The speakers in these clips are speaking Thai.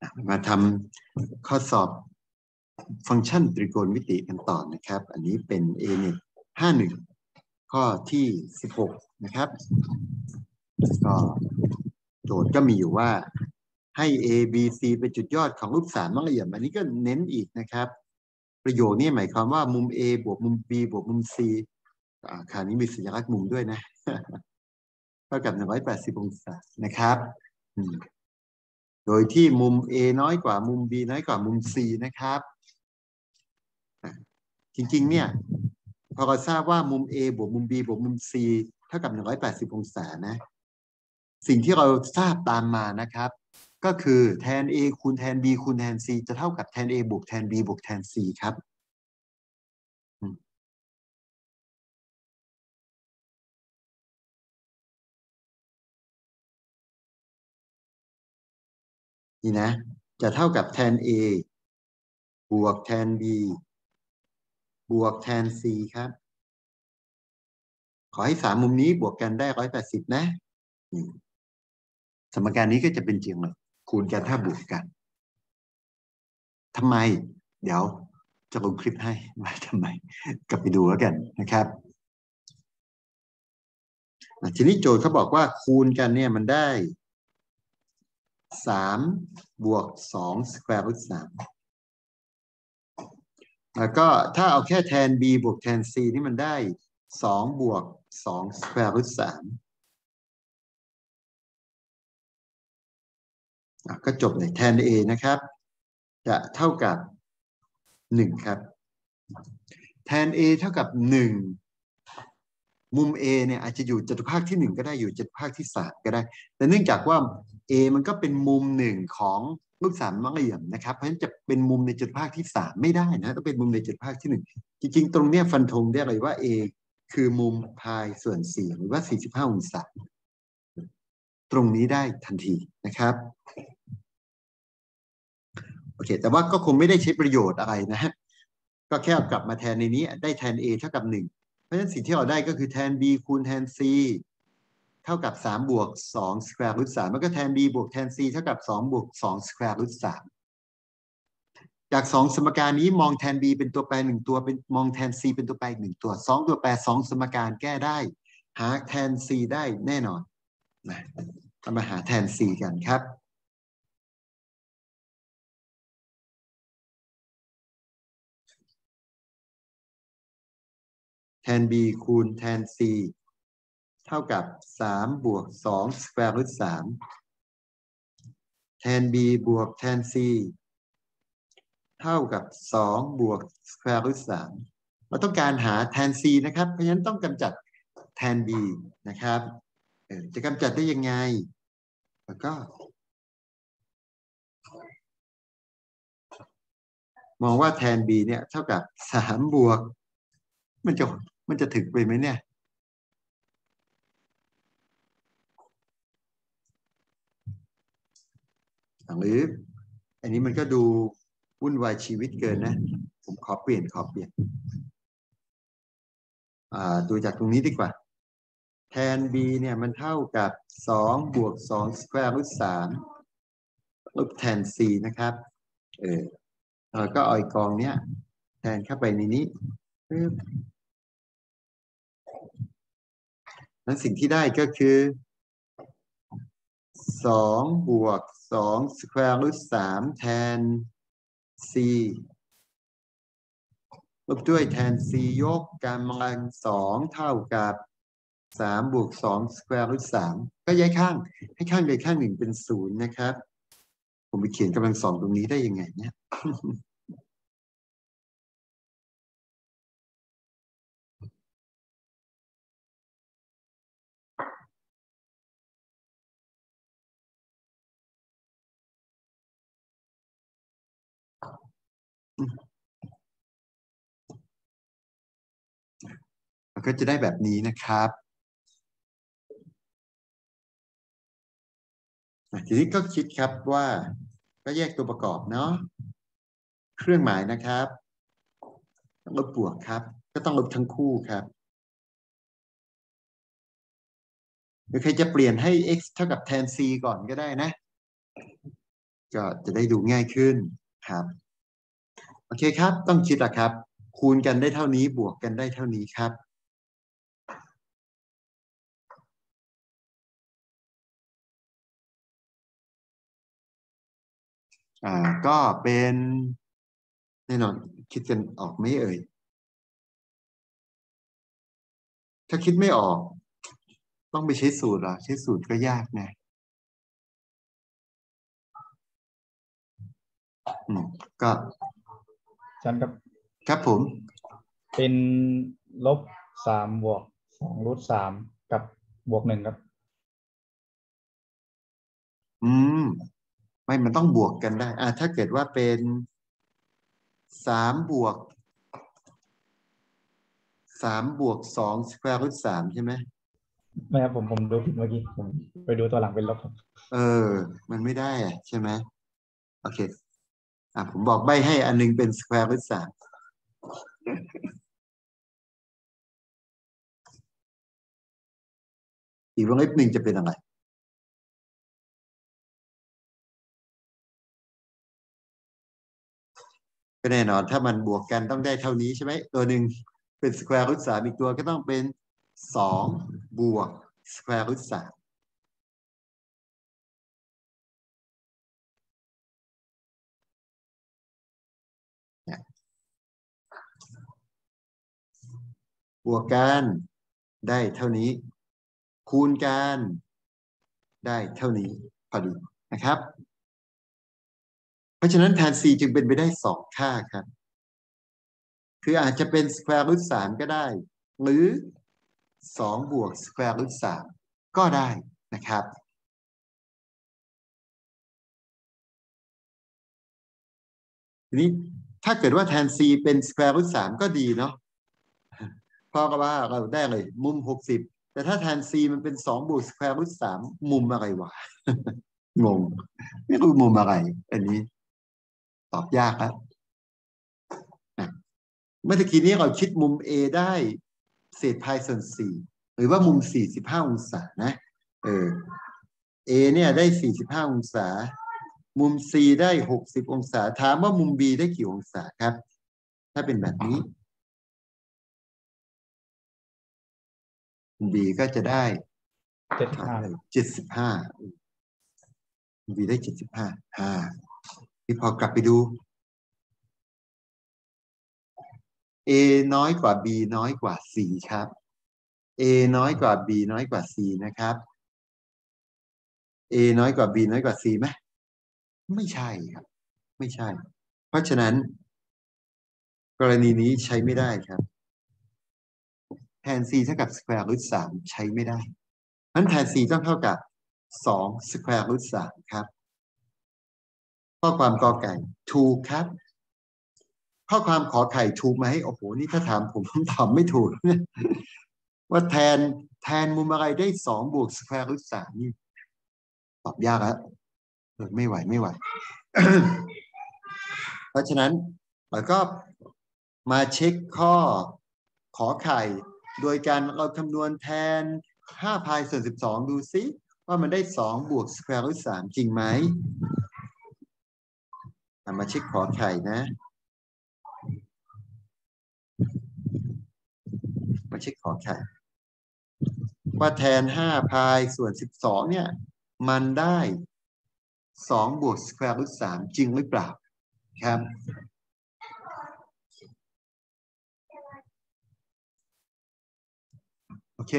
มาทำข้อสอบฟังก์ชันตรีโกณมิติกันต่อนะครับอันนี้เป็น A1 51ข้อที่16นะครับก็โจทย์ก็มีอยู่ว่าให้ A B C เป็นจุดยอดของรูปสามมังละเอียดอันนี้ก็เน้นอีกนะครับประโยคนี้หมายความว่ามุม A บวกมุม B บวกมุม C คราวนี้มีสัญลักษณ์มุมด้วยนะเท่ากับ180องศานะครับโดยที่มุม A น้อยกว่ามุม B น้อยกว่ามุม C นะครับจริงๆเนี่ยพอเราทราบว่ามุม A บวกมุม B บวกมุม C เท่ากับ180องศานะสิ่งที่เราทราบตามมานะครับก็คือแทน A คูณแทน B คูณแทน C จะเท่ากับแทน A บวกแทน B บวกแทน C ครับนี่นะจะเท่ากับแทน A บวกแทน B บวกแทน C ครับขอให้สามมุมนี้บวกกันได้180นะสมการนี้ก็จะเป็นจริงเลยคูณกันถ้าบวกกันทำไมเดี๋ยวจะลงคลิปให้ว่าทำไมกลับไปดูแล้วกันนะครับทีนี้โจทย์เขาบอกว่าคูณกันเนี่ยมันได้3บวก2สแควร์รูท3แล้วก็ถ้าเอาแค่แทน b บวกแทน c นี่มันได้2บวก2สแควร์รูท3ก็จบเลยแทน a นะครับจะเท่ากับ1ครับแทน a เท่ากับ1มุม A เนี่ยอาจจะอยู่จตุภาคที่1ก็ได้อยู่จตุภาคที่3ก็ได้แต่เนื่องจากว่า A มันก็เป็นมุม1ของรูปสามมังเหลี่ยมนะครับเพราะฉะนั้นจะเป็นมุมในจตุภาคที่3ไม่ได้นะต้องเป็นมุมในจตุภาคที่1จริงๆตรงเนี้ยฟันธงได้เลยว่า A คือมุมพายส่วน4หรือว่า45องศาตรงนี้ได้ทันทีนะครับโอเคแต่ว่าก็คงไม่ได้ใช้ประโยชน์อะไรนะฮะก็แค่กลับมาแทนในนี้ได้แทน A เท่ากับ1เพราะฉะนั้นสิ่งที่เราได้ก็คือแทน B คูณแทน C เท่ากับ3บวก2สแควร์รูท3แล้วก็แทน b บวกแทน c เท่ากับ2บวก2สแควร์รูท3จาก2สมการนี้มองแทน b เป็นตัวแปร1ตัวเป็นมองแทน c เป็นตัวแปรอีก1ตัว2ตัวแปร2สมการแก้ได้หาแทน c ได้แน่นอนนะมาหาแทน c กันครับแทน b คูณแทน c เท่ากับ3บวก2สแควร์รูท3แทน b บวกแทน c เท่ากับ2บวกสแควร์รูท3เราต้องการหาแทน c นะครับเพราะฉะนั้นต้องกำจัดแทน b นะครับจะกำจัดได้ยังไงแล้วก็มองว่าแทน b เนี่ยเท่ากับ3บวกมันจะมันจะถึงไปไหมเนี่ยหรืออันนี้มันก็ดูวุ่นวายชีวิตเกินนะผมขอเปลี่ยนดูจากตรงนี้ดีกว่าแทน b เนี่ยมันเท่ากับ2บวก2สแควร์รูท3ลบแทน c นะครับเราก็เอากองเนี้ยแทนเข้าไปในนี้นั้นสิ่งที่ได้ก็คือ2บวก2สแควร์รูท3แทน c ลบด้วยแทน c ยกกำลัง2เท่ากับ3บวก2สแควร์รูท3ก็ย้ายข้างให้ข้างใดข้างหนึ่งเป็น0นะครับผมไปเขียนกำลัง2ตรงนี้ได้ยังไงเนี่ยมันก็จะได้แบบนี้นะครับทีนี้ก็คิดครับว่าก็แยกตัวประกอบเนาะเครื่องหมายนะครับลบบวกครับก็ต้องลบทั้งคู่ครับหรือใครจะเปลี่ยนให้ x เท่ากับแทน c ก่อนก็ได้นะก็จะได้ดูง่ายขึ้นครับโอเคครับต้องคิดอะครับคูณกันได้เท่านี้บวกกันได้เท่านี้ครับก็เป็นแน่นอนคิดกันออกไหมเอ่ยถ้าคิดไม่ออกต้องไปใช้สูตรเหรอใช้สูตรก็ยากนะก็ฉันกับครับผมเป็น-3 บวก 2 รูท 3กับบวก 1ครับอืมไม่มันต้องบวกกันได้ถ้าเกิดว่าเป็น3 บวก2สแควร์รูท3ใช่ไหมไม่ครับผมดูผิดเมื่อกี้ผมไปดูตัวหลังเป็นลบครับเออมันไม่ได้ใช่ไหมโอเคผมบอกใบ้ให้อันนึงเป็นสแควร์รูท3อีกวงเล็บหนึ่งจะเป็นอะไรก็แน่นอนถ้ามันบวกกันต้องได้เท่านี้ใช่ไหมตัวหนึ่งเป็นสแควร์รูท3อีกตัวก็ต้องเป็น2 บวกสแควร์รูท3บวกกันได้เท่านี้คูณกันได้เท่านี้พอดีนะครับเพราะฉะนั้นแทน c จึงเป็นไปได้2 ค่าครับคืออาจจะเป็นสแควร์รูท3ก็ได้หรือ2 บวกสแควร์รูท3ก็ได้นะครับทีนี้ถ้าเกิดว่าแทน c เป็นสแควร์รูท3ก็ดีเนาะเพราะว่าเราได้เลยมุม60แต่ถ้าแทน c มันเป็น2 บวกสแควร์รูท3มุมอะไรวะงงไม่รู้มุมอะไรอันนี้ตอบยากครับเมื่อกี้นี้เราคิดมุม A ได้เศษพายส่วน4หรือว่ามุม45องศานะเออ A เนี่ยได้45องศามุม C ได้60องศาถามว่ามุม B ได้กี่องศาครับถ้าเป็นแบบนี้มุม B ก็จะได้ 75 มุม B ได้75ที่พอกลับไปดู A น้อยกว่า B น้อยกว่า C ครับ A น้อยกว่า B น้อยกว่า C นะครับ A น้อยกว่า B น้อยกว่า C ไหมไม่ใช่ครับไม่ใช่เพราะฉะนั้นกรณีนี้ใช้ไม่ได้ครับแทน c เท่ากับ square root 3ใช้ไม่ได้นั้นแทน c ต้องเท่ากับ2 square root 3ครับข้อความกอไก่ถูกครับข้อความขอไข่ถูกไหมโอ้โหนี่ถ้าถามผมตอบไม่ถูกว่าแทนมุมอะไรได้2 บวก square root 3นี่ตอบยากแล้วไม่ไหวไม่ไหวเพราะฉะนั้นเราก็มาเช็คข้อขอไข่โดยการเราคำนวณแทน5 พายส่วน12ดูซิว่ามันได้2 บวกสแควร์รูท3จริงไหมมาเช็คขอไข่นะมาเช็คขอไข่ว่าแทน5 พายส่วน12เนี่ยมันได้2 บวกสแควร์รูท3จริงหรือเปล่าครับโอเค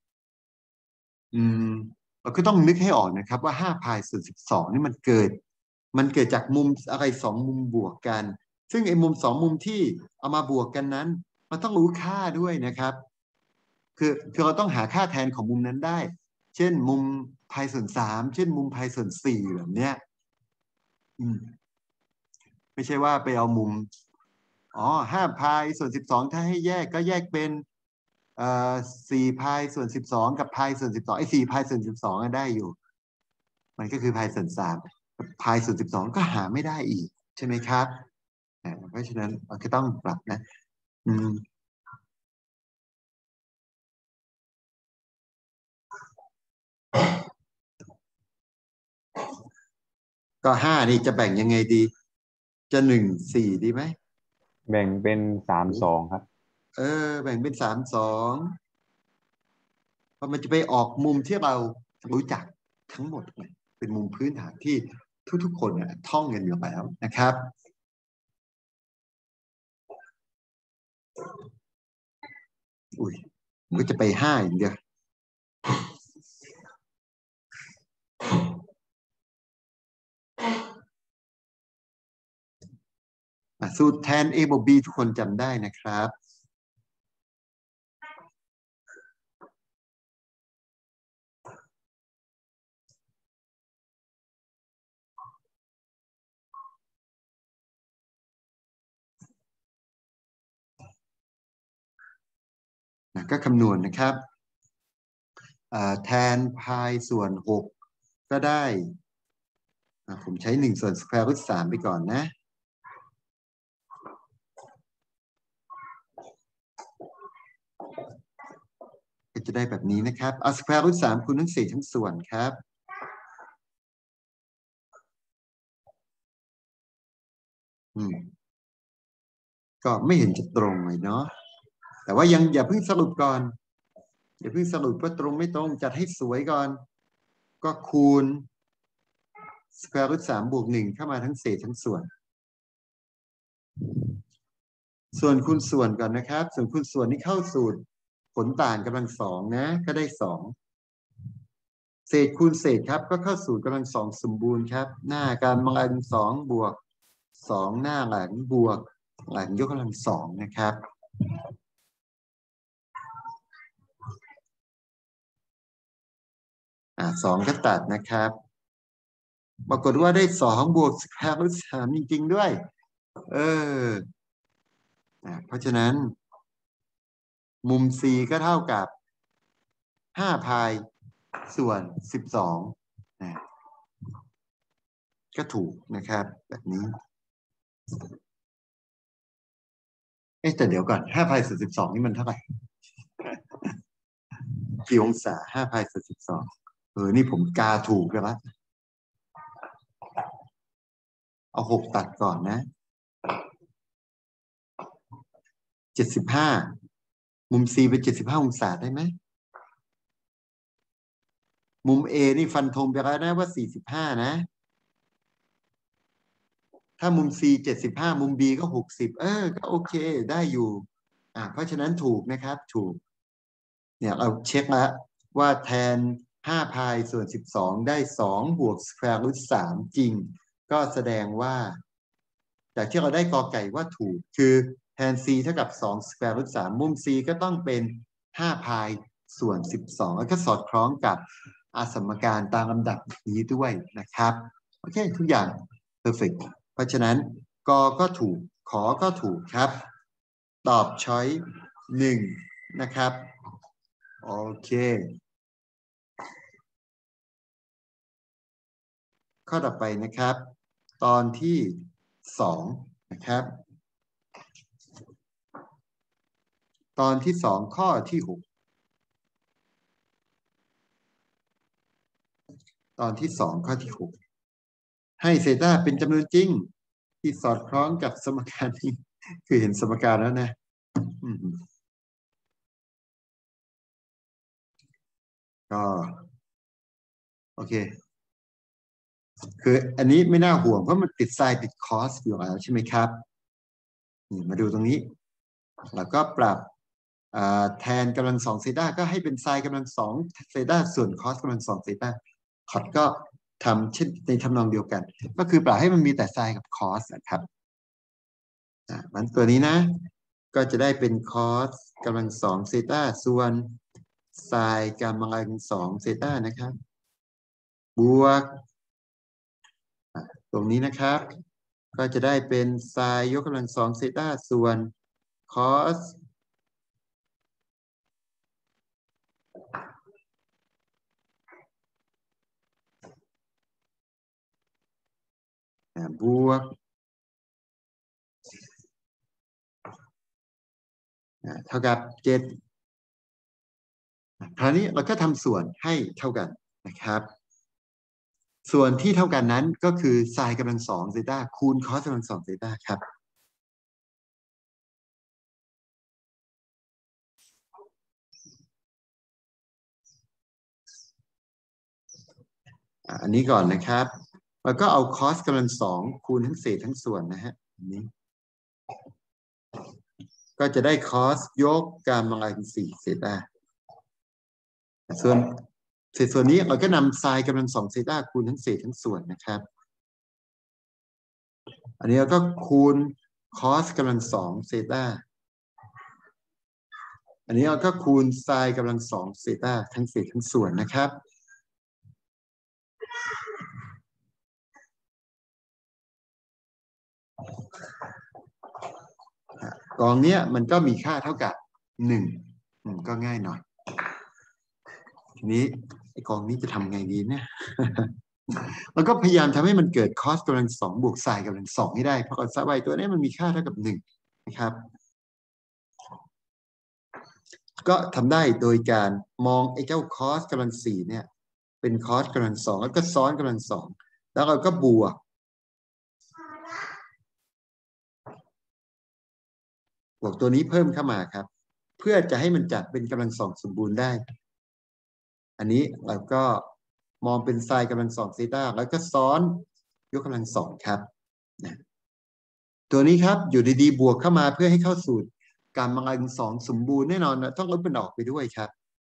เราก็ต้องนึกให้ออกนะครับว่า5 พายส่วน12นี่มันเกิดจากมุมอะไร2 มุมบวกกันซึ่งไอ้มุม2 มุมที่เอามาบวกกันนั้นมันต้องรู้ค่าด้วยนะครับคือเราต้องหาค่าแทนของมุมนั้นได้เช่นมุมพายส่วน3เช่นมุมพายส่วน4แบบเนี้ยไม่ใช่ว่าไปเอามุม5 พายส่วน12ถ้าให้แยกก็แยกเป็นเอ่อ4 พายส่วน12กับพายส่วน12ไอ้4 พายส่วน12ได้อยู่มันก็คือพายส่วน3พายส่วน12ก็หาไม่ได้อีกใช่ไหมครับเพราะฉะนั้นเราก็ต้องปรับนะอืมก็5นี่จะแบ่งยังไงดี จะ1 4ดีไหมแบ่งเป็น3 2ครับแบ่งเป็น3 2เพราะมันจะไปออกมุมที่เรารู้จักทั้งหมดเลยเป็นมุมพื้นฐานที่ทุกๆคนท่องกันอยู่แล้วนะครับอุ้ยมันก็จะไป5อย่างเดียวสูตรแทน a บวก b ทุกคนจำได้นะครับก็คำนวณนะครับแทนพายส่วน6ก็ได้ผมใช้1ส่วนสแควร์รูท3ไปก่อนนะก็จะได้แบบนี้นะครับเอาสแควร์รูท3คูณทั้ง4ทั้งส่วนครับก็ไม่เห็นจะตรงเลยเนาะแต่ว่ายังอย่าเพิ่งสรุปก่อนอย่าเพิ่งสรุปว่าตรงไม่ตรงจัดให้สวยก่อนก็คูณสแควร์รูท3บวก1เข้ามาทั้งเศษทั้งส่วนคูณส่วนก่อนนะครับส่วนคูณส่วนนี่เข้าสูตรผลต่างกำลัง2นะก็ได้2เศษคูณเศษครับก็เข้าสูตรกำลัง2สมบูรณ์ครับหน้ากำลัง2บวก2หน้าหลังบวกหลังยกกำลัง2นะครับ2ก็ตัดนะครับปรากฏว่าได้2บวกสแควร์รูท3จริงๆด้วยเพราะฉะนั้นมุม C ก็เท่ากับ5 พายส่วน12ก็ถูกนะครับแบบนี้แต่เดี๋ยวก่อน5 พายส่วน12นี่มันเท่าไหร่กี่องศา5 พายส่วน12นี่ผมกาถูกแล้วเอา6ตัดก่อนนะ75มุม C เป็น75องศาได้ไหมมุม A นี่ฟันธงไปแล้วนะว่า45นะถ้ามุม C 75มุม B ก็60ก็โอเคได้อยู่เพราะฉะนั้นถูกนะครับถูกเนี่ยเราเช็คแล้วว่าแทน5 พายส่วน12ได้2บวกสแควร์รูท3จริงก็แสดงว่าจากที่เราได้กอไก่ว่าถูกคือแทน c เท่ากับ2สแควร์รูท3มุม c ก็ต้องเป็น5 พายส่วน12แล้วก็สอดคล้องกับสมการตามลำดับนี้ด้วยนะครับโอเคทุกอย่าง perfect เพราะฉะนั้นกอก็ถูกขอก็ถูกครับตอบช้อย1นะครับโอเคข้อต่อไปนะครับตอนที่2นะครับตอนที่2ข้อที่6ตอนที่2ข้อที่6ให้เซต้าเป็นจำนวนจริงที่สอดคล้องกับสมการนี้คือเห็นสมการแล้วนะก็โอเคคืออันนี้ไม่น่าห่วงเพราะมันติดไซน์ติดคอสอยู่แล้วใช่ไหมครับมาดูตรงนี้แล้วก็ปรับแทนกำลัง2เซต้าก็ให้เป็นไซน์กำลัง2เซต้าส่วนคอสกำลัง2เซต้าคอสก็ทำเช่นในทำนองเดียวกันก็คือปรับให้มันมีแต่ไซน์กับคอสนะครับมันตัวนี้นะก็จะได้เป็นคอสกำลัง2เซต้าส่วนไซน์กำลัง2เซต้านะครับบวกตรงนี้นะครับก็จะได้เป็นไซน์ยกกำลัง2เซต้าส่วนคอสบวกเท่ากับ7คราวนี้เราก็ทำส่วนให้เท่ากันนะครับส่วนที่เท่ากันนั้นก็คือไซน์กำลังสองเซต้าคูณคอสกำลังสองเซต้าครับอันนี้ก่อนนะครับแล้วก็เอาคอสกำลังสองคูณทั้งเศษทั้งส่วนนะฮะอันนี้ก็จะได้คอสยกกำลังสี่เซต้าส่วนเศษส่วนนี้เราก็นำไซน์กำลังสองเซต้าคูณทั้งเศษทั้งส่วนนะครับอันนี้เราก็คูณคอสกำลังสองเซต้าอันนี้เราก็คูณไซน์กำลังสองเซต้าทั้งเศษทั้งส่วนนะครับกองเนี้ยมันก็มีค่าเท่ากับหนึ่งก็ง่ายหน่อยทีนี้ไอ้กองนี้จะทำไงดีเนี่ย แล้วก็พยายามทำให้มันเกิดคอสกำลังสองบวกไซน์กำลังสองให้ได้เพราะไซน์ตัวนี้มันมีค่าเท่ากับหนึ่งนะครับก็ทำได้โดยการมองไอ้เจ้าคอสกำลังสี่เนี่ยเป็นคอสกำลังสองแล้วก็ซ้อนกำลังสองแล้วเราก็บวกตัวนี้เพิ่มเข้ามาครับเพื่อจะให้มันจัดเป็นกำลังสองสมบูรณ์ได้อันนี้เราก็มองเป็นไซน์กำลังสองเซต้าแล้วก็ซ้อนยกกำลังสองครับตัวนี้ครับอยู่ดีๆบวกเข้ามาเพื่อให้เข้าสู่กำลังสองสมบูรณ์แน่นอนต้องลบมันออกไปด้วยครับ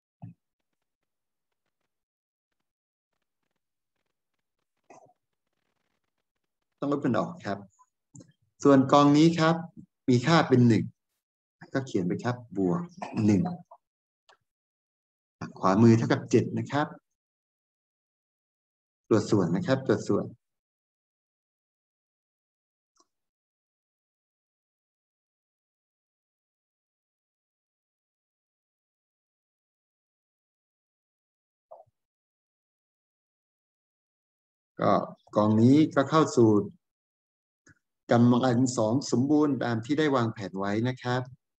ต้องลบมันออกครับส่วนกองนี้ครับมีค่าเป็นหนึ่งก็เขียนไปครับบวกหนึ่งขวามือเท่ากับเจ็ดนะครับตัวส่วนนะครับตัวส่วนก็กองนี้ก็เข้าสู่กำลังสองสมบูรณ์ตามที่ได้วางแผนไว้นะครับ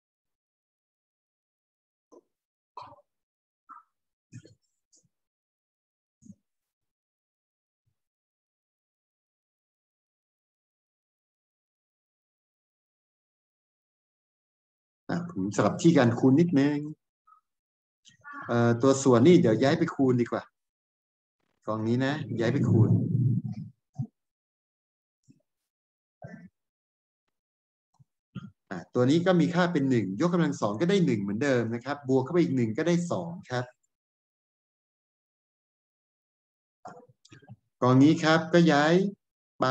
ผมสลับที่การคูณนิดนึงตัวส่วนนี่เดี๋ยวย้ายไปคูณดีกว่ากองนี้นะย้ายไปคูณตัวนี้ก็มีค่าเป็นหนึ่งยกกำลังสองก็ได้หนึ่งเหมือนเดิมนะครับบวกเข้าไปอีกหนึ่งก็ได้สองครับกองนี้ครับก็ย้ายไป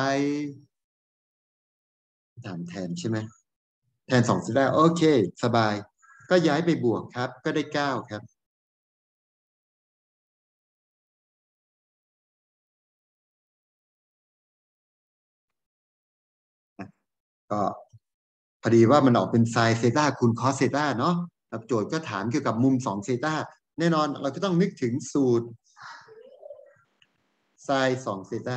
ถามแทนใช่ไหมแทนสองเสร็จแล้วโอเคสบายก็ย้ายไปบวกครับก็ได้เก้าครับก็พอดีว่ามันออกเป็นไซน์เซต้าคูณคอสเซต้าเนาะโจทย์ก็ถามเกี่ยวกับมุมสองเซต้าแน่นอนเราก็ต้องนึกถึงสูตรไซน์สองเซต้า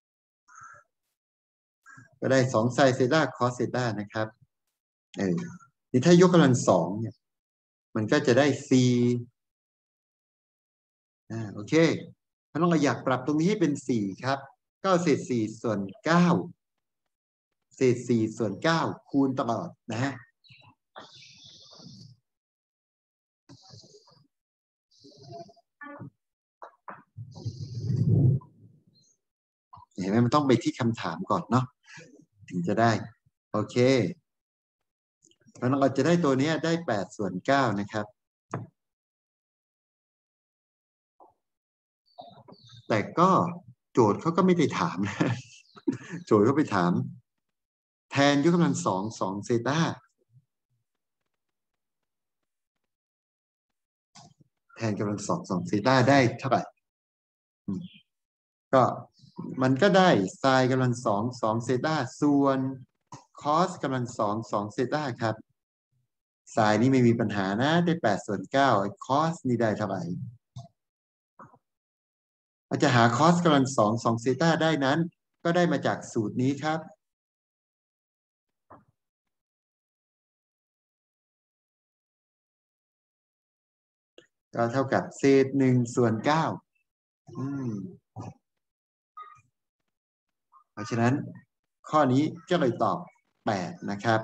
ก็ได้สองไซน์เซต้าคอสเซต้านะครับนี่ถ้ายกกำลังสองเนี่ยมันก็จะได้ c โอเคถ้าเราอยากปรับตรงนี้ให้เป็นสี่ครับก็เศษสี่ส่วนเก้าเศษสี่ส่วนเก้าคูณตลอดนะฮะเห็นไหมมันต้องไปที่คำถามก่อนเนาะถึงจะได้โอเคแล้วเราจะได้ตัวนี้ได้8 ส่วน 9นะครับแต่ก็โจทย์เขาก็ไม่ได้ถามนะโจทย์เขาไปถามแทนยกกำลังสองสองเซต้าแทนกำลังสองสองเซต้าได้เท่าไหร่ก็มันก็ได้ไซน์กำลังสองสองเซต้าส่วนคอสกำลังสองสองเซต้าครับไซน์นี่ไม่มีปัญหานะได้8 ส่วน 9คอสนี่ได้เท่าไหร่เราจะหาคอสกำลังสองสองเซต้าได้นั้นก็ได้มาจากสูตรนี้ครับก็เท่ากับเศษ1 ส่วน 9 เพราะฉะนั้นข้อนี้ก็เลยตอบ8นะครับ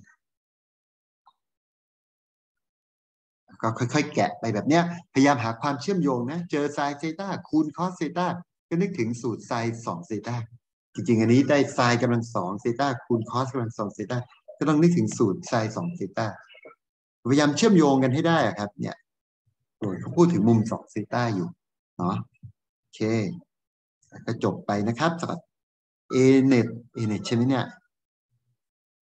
ก็ค่อยๆแกะไปแบบเนี้ยพยายามหาความเชื่อมโยงนะเจอไซน์เซต้าคูณคอสเซต้าก็นึกถึงสูตรไซน์2เซต้าจริงๆอันนี้ได้ไซน์กำลัง2เซต้าคูณคอสกำลัง2เซต้าก็ต้องนึกถึงสูตรไซน์2เซต้าพยายามเชื่อมโยงกันให้ได้ครับเนี่ยเขาพูดถึงมุม2เซต้าอยู่เนาะโอเคก็จบไปนะครับสำหรับ A-net A-net ใช่ไหมเนี่ย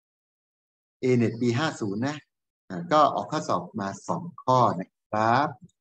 A-net ปี50นะก็ออกข้อสอบมา2ข้อนะครับ